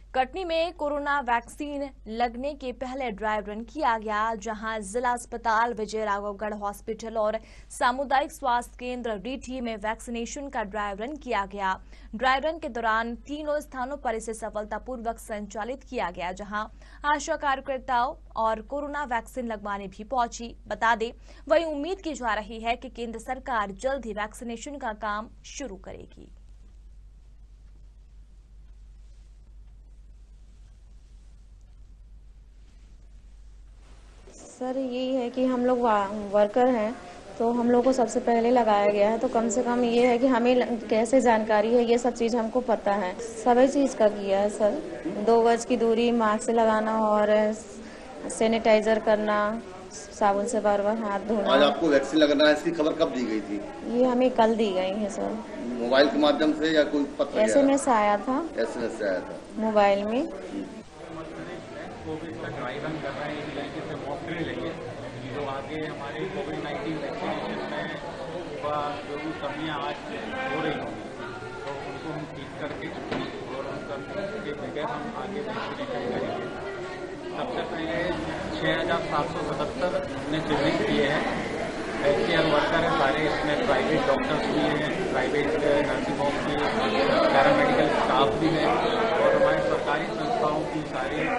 कटनी में corona vaccine लगने के पहले ड्राई रन किया गया, जहां जिला अस्पताल, विजय राघवगढ़ हॉस्पिटल और सामुदायिक स्वास्थ्य केंद्र डीटी में वैक्सीनेशन का ड्राई रन किया गया। ड्राई रन के दौरान तीनों स्थानों पर इसे सफलतापूर्वक संचालित किया गया, जहां आशा कार्यकर्ताओं और कोरोना वैक्सीन लगवाने भी पहुंची। बता दें, वही उम्मीद की जा रही है कि केंद्र सरकार जल्द ही वैक्सीनेशन का काम शुरू करेगी। सर यही है कि हम लोग वर्कर हैं, तो हम लोग को सबसे पहले लगाया गया है, तो कम से कम ये है कि हमें कैसे जानकारी है, ये सब चीज़ हमको पता है। सभी चीज़ का किया है सर। 2 गज की दूरी, मास्क लगाना और सैनिटाइजर करना, साबुन से बार-बार हाथ धोना। आज आपको वैक्सीन लगना है, इसकी खबर कब दी गई थी? ये हमें कल दी गई है सर। मोबाइल के माध्यम से या कोई पत्र? SMS आया था। SMS आया था मोबाइल में। कोविड का ड्राई रन कर रहे हैं, एक तरीके से मॉक ड्रिल लेंगे तो आगे हमारे कोविड-19 वैक्सीनेशन में जो भी कमियाँ आज हो रही होंगी तो उनको हम ठीक करके और उनके बगैर हम आगे वैक्सीनेशन करेंगे। सबसे पहले 6,777 हमने चिन्हित किए हैं। हेल्थ केयर वर्कर है सारे, इसमें प्राइवेट डॉक्टर्स भी हैं, प्राइवेट नर्सिंग होम की पैरामेडिकल स्टाफ भी है और हमारे सरकारी संस्थाओं की सारी